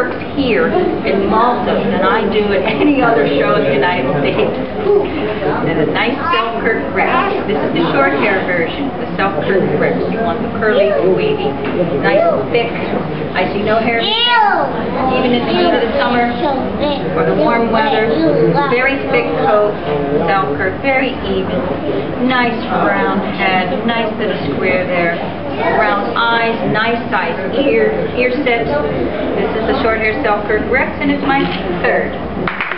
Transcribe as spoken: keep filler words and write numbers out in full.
here in Malta than I do at any other show in the United States. And a nice SELKIRK Rex. This is the short hair version, the SELKIRK Rex. You want the curly, wavy, nice, thick. I see no hair, even in the heat of the summer or the warm weather. Very thick coat, SELKIRK, very even. Nice round head, nice little square there. Round eyes, nice size ear, ear set. This is the short hair SELKIRK Rex, and it's my third.